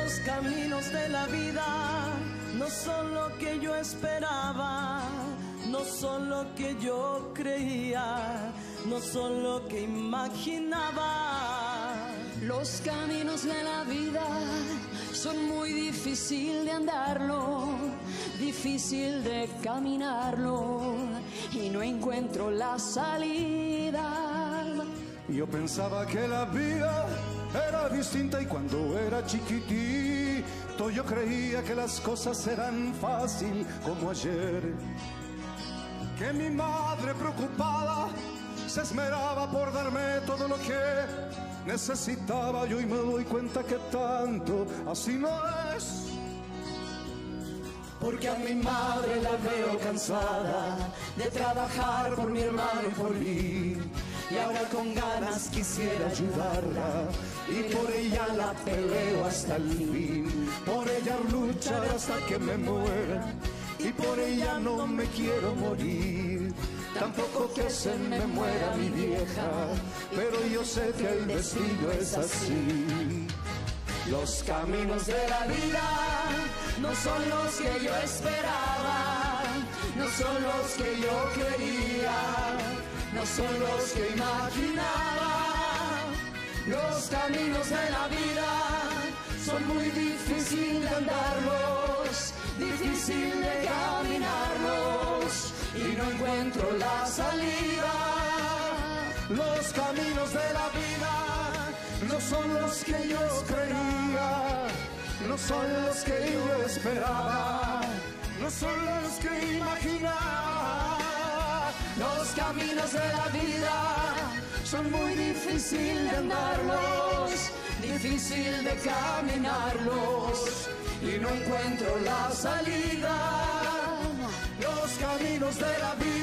Los caminos de la vida no son lo que yo esperaba, no son lo que yo creía, no son lo que imaginaba. Los caminos de la vida son muy difícil de andarlo, difícil de caminarlo, y no encuentro la salida. Yo pensaba que la vida era distinta y cuando era chiquitito yo creía que las cosas eran fácil como ayer. Que mi madre preocupada se esmeraba por darme todo lo que necesitaba. Yo hoy me doy cuenta que tanto así no es. Porque a mi madre la veo cansada de trabajar por mi hermano y por mí, y ahora con ganas quisiera ayudarla, y por ella la peleo hasta el fin. Por ella luchar hasta que me muera, y por ella no me quiero morir. Tampoco que se me muera mi vieja, pero yo sé que el destino es así. Los caminos de la vida no son los que yo esperaba, no son los que yo quería, no son los que imaginaba. Los caminos de la vida son muy difíciles de andarlos, difícil de caminarlos, y no encuentro la salida. Los caminos de la vida no son los que yo creía, no son los que yo esperaba, no son los que imaginaba. Los caminos de la vida son muy difíciles de andarlos, difícil de caminarlos, y no encuentro la salida. Los caminos de la vida